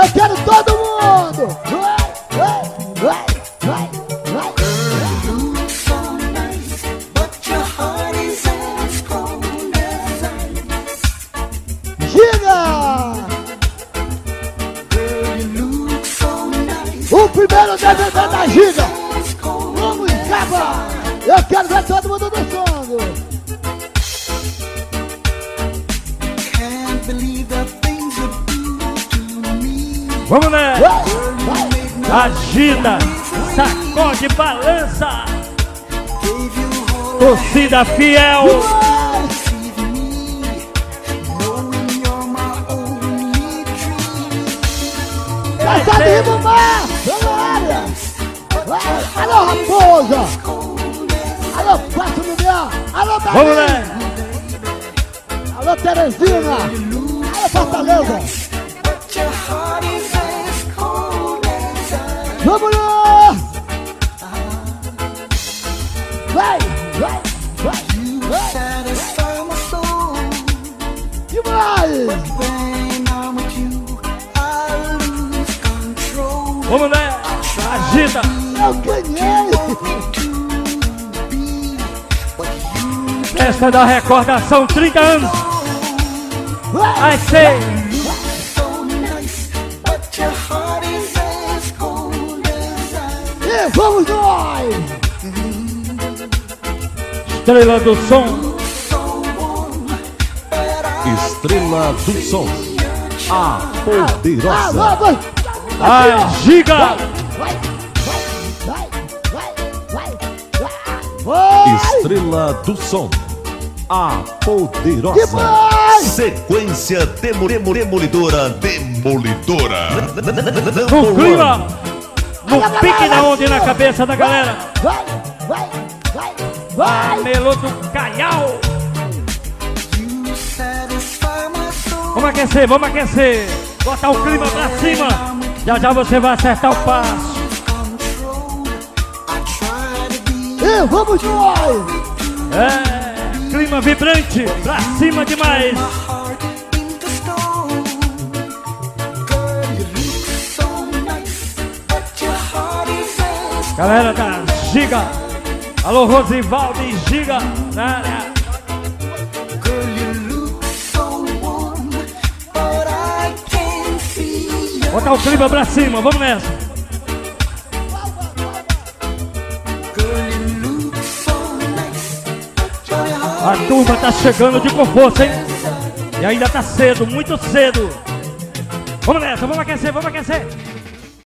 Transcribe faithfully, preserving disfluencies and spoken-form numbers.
Eu quero todo mundo. Vai, vai, vai, vai, vai. Giga! O primeiro D V D da Giga. Vamos, cava! Eu quero ver todo mundo dançando. Vamos, né? Agita, sacode, balança. Torcida fiel. Essa lima, mar! Alô, raposa! Alô, Pato Miguel! Alô, Bahia! Vamos, né? Alô, Teresina! Alô, Fortaleza! Vamos lá! Vai, vai, vai, vai! Demais! Vamos, né? Agita! Eu ganhei! Festa da recordação, trinta anos! Vai ser! E vamos nós! Estrela do som! Estrela do som. A poderosa. A Giga! Vai, vai, vai, vai, vai, vai! Estrela do som. A poderosa. Demais! Sequência demo, demo, demolidora. Demolidora. No clima! No pique da onda e na cabeça da galera! Vai, vai, vai, vai! Melô do Caial! Vamos aquecer, vamos aquecer! Botar o clima pra cima! Já já você vai acertar o passo! E vamos nós! É! Clima vibrante! Pra cima demais! Galera da Giga! Alô, Rosivaldo e Giga! Na área! Botar o clima pra cima, vamos nessa! A turma tá chegando de com força, hein? E ainda tá cedo, muito cedo! Vamos nessa, vamos aquecer, vamos aquecer!